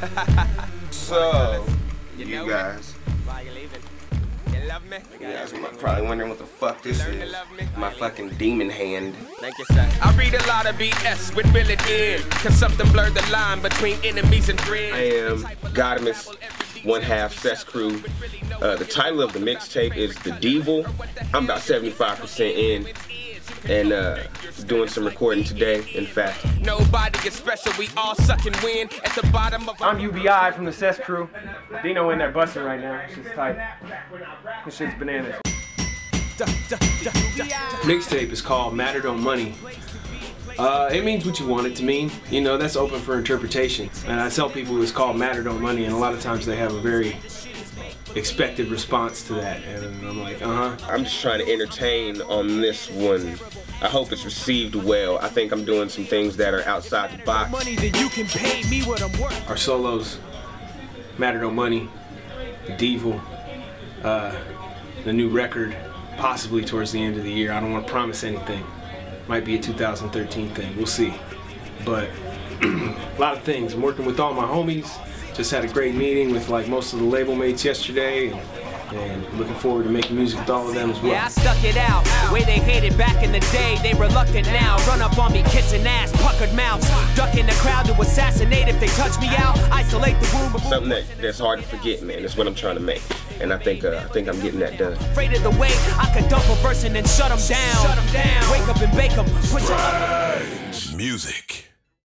So, you guys. Why you leaving? You love me? You guys are probably wondering what the fuck this is. My fucking demon hand. Thank you, sir. I read a lot of BS with Bill it in, cause something blurred the line between enemies and friends. I am Godimus, one half Cess Crew. The title of the mixtape is The Devil. I'm about 75% in. And doing some recording today, in fact. Nobody is special, we all suck and win at the bottom of I'm UBI from the Cess Crew. Dino in there busting right now. This shit's tight. This shit's bananas. Mixtape is called Matter Don't Money. It means what you want it to mean. You know, that's open for interpretation. And I tell people it's called Matter Don't Money, and a lot of times they have a very expected response to that. And I'm like, I'm just trying to entertain on this one. I hope it's received well. I think I'm doing some things that are outside the box. Our solos, Matter Don't Money, The Devil, the new record, possibly towards the end of the year. I don't want to promise anything. Might be a 2013 thing, we'll see. But a lot of things. I'm working with all my homies. Just had a great meeting with like most of the label mates yesterday, and looking forward to making music with all of them as well. Yeah, I stuck it out. Way they hated back in the day, they reluctant now. Run up on me, kissing ass, puckered mouths. Duck in the crowd to assassinate if they touch me out. Isolate the room. Something that's hard to forget, man. That's what I'm trying to make. And I think I'm getting that done. Afraid of the way I could dump a verse and then shut them down. Wake up and bake them. Put your Music.